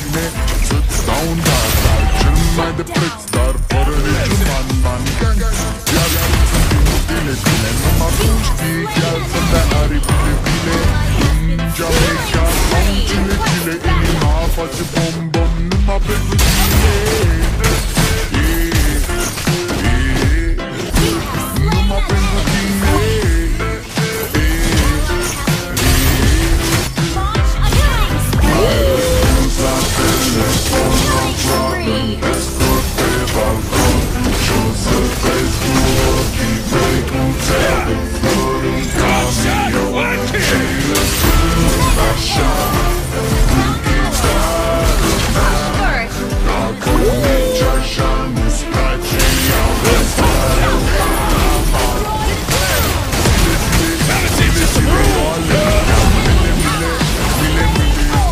bine să-ți dau un dar cel mai de preț, dar fără niciun man gang. Iar sunt inutile bine, numai tu știi chiar să-mi dea aripile bine. În Jamaica au cile, inima face bombă.